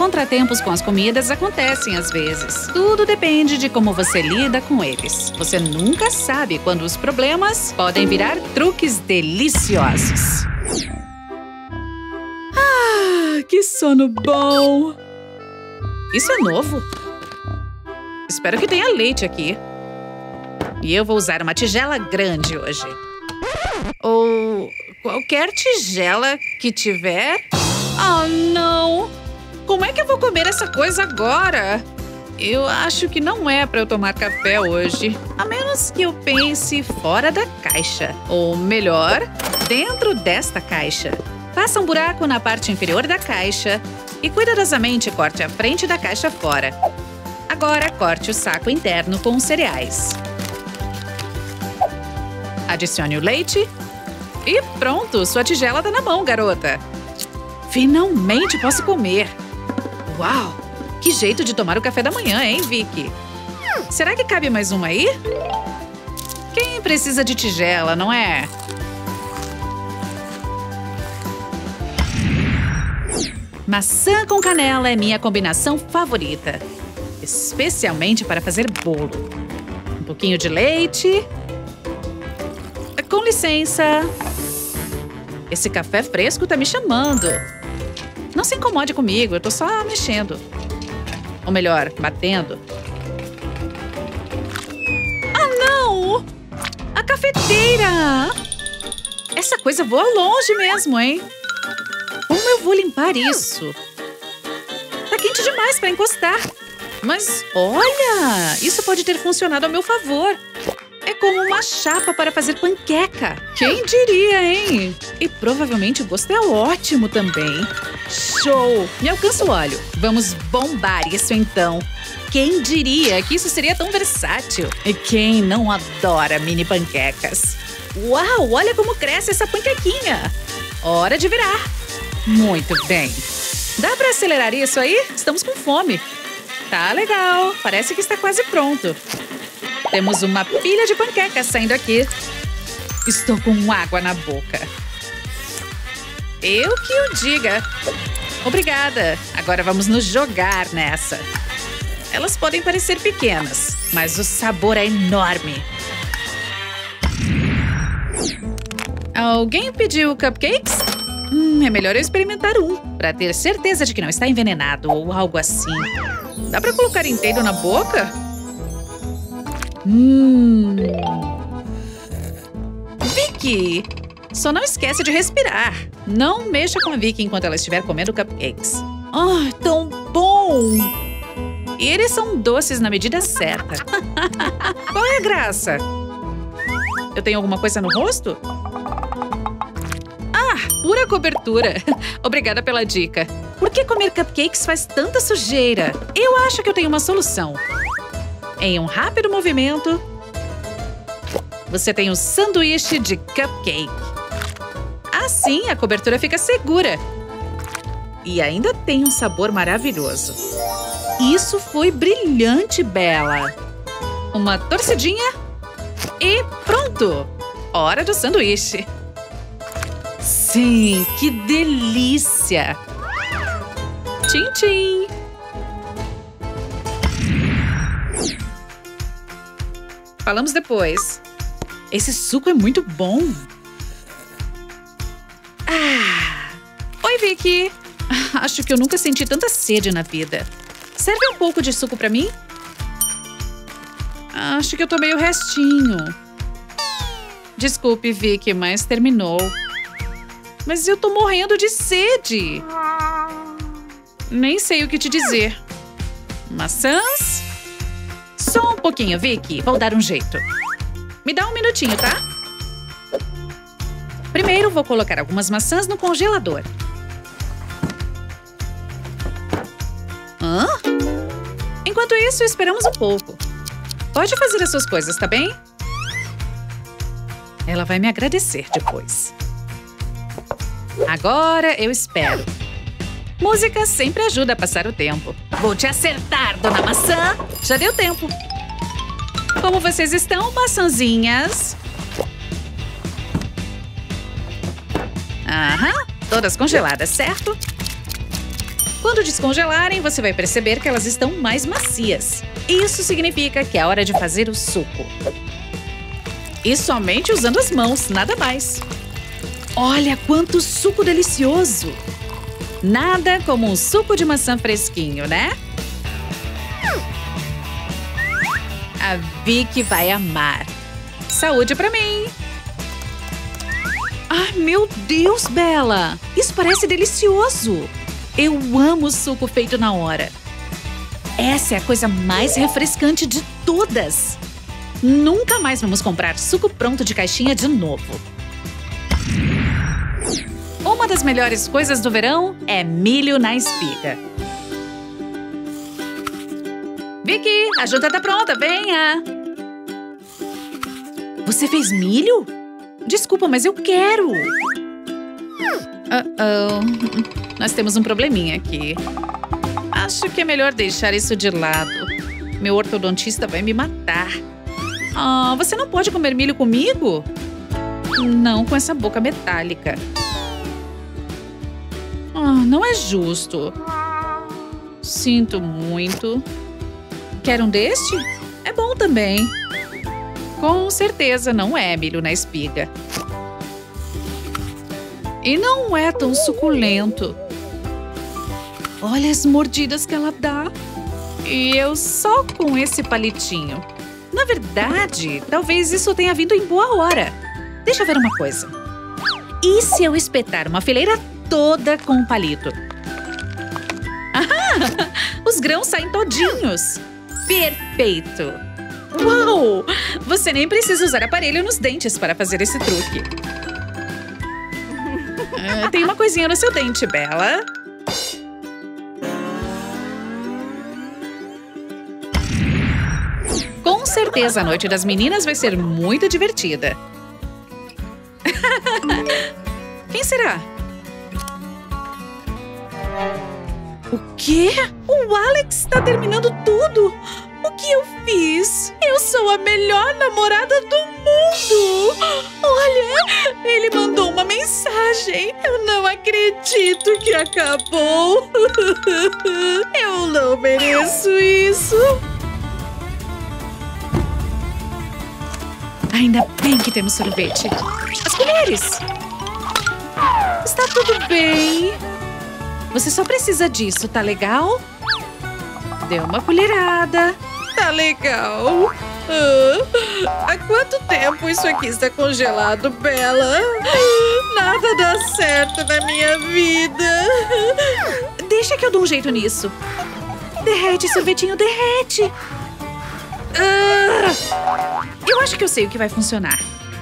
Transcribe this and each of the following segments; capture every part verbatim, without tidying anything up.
Contratempos com as comidas acontecem às vezes. Tudo depende de como você lida com eles. Você nunca sabe quando os problemas podem virar truques deliciosos. Ah, que sono bom! Isso é novo? Espero que tenha leite aqui. E eu vou usar uma tigela grande hoje. Ou qualquer tigela que tiver. Oh, não! Como é que eu vou comer essa coisa agora? Eu acho que não é para eu tomar café hoje. A menos que eu pense fora da caixa. Ou melhor, dentro desta caixa. Faça um buraco na parte inferior da caixa e cuidadosamente corte a frente da caixa fora. Agora corte o saco interno com os cereais. Adicione o leite. E pronto, sua tigela tá na mão, garota. Finalmente posso comer. Uau, que jeito de tomar o café da manhã, hein, Vicky? Será que cabe mais uma aí? Quem precisa de tigela, não é? Maçã com canela é minha combinação favorita. Especialmente para fazer bolo. Um pouquinho de leite. Com licença. Esse café fresco tá me chamando. Não se incomode comigo, eu tô só mexendo. Ou melhor, batendo. Ah, não! A cafeteira! Essa coisa voa longe mesmo, hein? Como eu vou limpar isso? Tá quente demais para encostar. Mas olha, isso pode ter funcionado a meu favor. É como uma chapa para fazer panqueca. Quem diria, hein? E provavelmente o gosto é ótimo também. Show! Me alcança o óleo. Vamos bombar isso então. Quem diria que isso seria tão versátil? E quem não adora mini panquecas? Uau, olha como cresce essa panquequinha. Hora de virar. Muito bem. Dá para acelerar isso aí? Estamos com fome. Tá legal. Parece que está quase pronto. Temos uma pilha de panquecas saindo aqui. Estou com água na boca. Eu que o diga. Obrigada. Agora vamos nos jogar nessa. Elas podem parecer pequenas, mas o sabor é enorme. Alguém pediu cupcakes? Hum, é melhor eu experimentar um, para ter certeza de que não está envenenado ou algo assim. Dá para colocar inteiro na boca? Hum. Vicky, só não esquece de respirar. Não mexa com a Vicky enquanto ela estiver comendo cupcakes. Ah, tão bom! E eles são doces na medida certa. Qual é a graça? Eu tenho alguma coisa no rosto? Ah, pura cobertura. Obrigada pela dica. Por que comer cupcakes faz tanta sujeira? Eu acho que eu tenho uma solução. Em um rápido movimento, você tem um sanduíche de cupcake. Assim, a cobertura fica segura. E ainda tem um sabor maravilhoso. Isso foi brilhante, Bella. Uma torcidinha e pronto! Hora do sanduíche. Sim, que delícia! Tchim, tchim! Falamos depois. Esse suco é muito bom. Ah! Oi, Vicky. Acho que eu nunca senti tanta sede na vida. Serve um pouco de suco pra mim? Acho que eu tomei o restinho. Desculpe, Vicky, mas terminou. Mas eu tô morrendo de sede. Nem sei o que te dizer. Maçãs? Só um pouquinho, Vicky. Vou dar um jeito. Me dá um minutinho, tá? Primeiro, vou colocar algumas maçãs no congelador. Hã? Enquanto isso, esperamos um pouco. Pode fazer as suas coisas, tá bem? Ela vai me agradecer depois. Agora eu espero. Música sempre ajuda a passar o tempo. Vou te acertar, dona Maçã. Já deu tempo. Como vocês estão, maçãzinhas? Aham, todas congeladas, certo? Quando descongelarem, você vai perceber que elas estão mais macias. Isso significa que é hora de fazer o suco. E somente usando as mãos, nada mais. Olha quanto suco delicioso! Nada como um suco de maçã fresquinho, né? A Vicky vai amar. Saúde pra mim! Ah, meu Deus, Bella! Isso parece delicioso! Eu amo suco feito na hora. Essa é a coisa mais refrescante de todas. Nunca mais vamos comprar suco pronto de caixinha de novo. Uma das melhores coisas do verão é milho na espiga. Vicky, a janta tá pronta, venha! Você fez milho? Desculpa, mas eu quero! Uh-oh. Nós temos um probleminha aqui. Acho que é melhor deixar isso de lado. Meu ortodontista vai me matar. Ah, você não pode comer milho comigo? Não com essa boca metálica. Ah, não é justo. Sinto muito. Quer um deste? É bom também. Com certeza não é milho na espiga. E não é tão suculento. Olha as mordidas que ela dá. E eu só com esse palitinho. Na verdade, talvez isso tenha vindo em boa hora. Deixa eu ver uma coisa. E se eu espetar uma fileira toda com um palito? Ah, os grãos saem todinhos. Perfeito. Uau! Você nem precisa usar aparelho nos dentes para fazer esse truque. Ah, tem uma coisinha no seu dente, Bella. Com certeza a noite das meninas vai ser muito divertida. Quem será? O quê? O Alex está terminando tudo! O que eu fiz? Eu sou a melhor namorada do mundo! Olha, ele mandou uma mensagem. Eu não acredito que acabou. Eu não mereço isso. Ainda bem que temos sorvete. As colheres! Está tudo bem. Você só precisa disso, tá legal? Dê uma colherada. Tá legal. Ah, há quanto tempo isso aqui está congelado, Bella? Nada dá certo na minha vida. Deixa que eu dou um jeito nisso. Derrete, sorvetinho, derrete. Ah, eu acho que eu sei o que vai funcionar.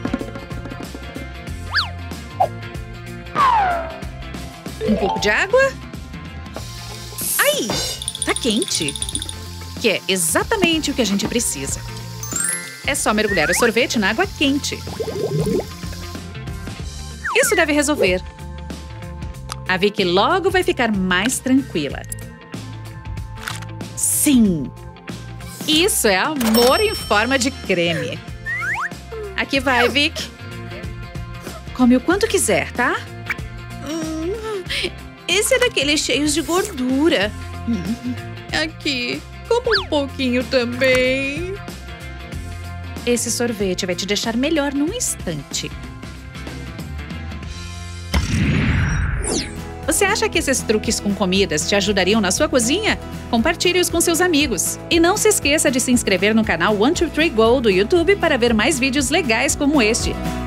Um pouco de água. Aí, tá quente. Que é exatamente o que a gente precisa. É só mergulhar o sorvete na água quente. Isso deve resolver. A Vicky logo vai ficar mais tranquila. Sim! Isso é amor em forma de creme. Aqui vai, Vicky. Come o quanto quiser, tá? Hum, esse é daqueles cheios de gordura. Hum, aqui. Como um pouquinho também. Esse sorvete vai te deixar melhor num instante. Você acha que esses truques com comidas te ajudariam na sua cozinha? Compartilhe-os com seus amigos. E não se esqueça de se inscrever no canal one two three go do YouTube para ver mais vídeos legais como este.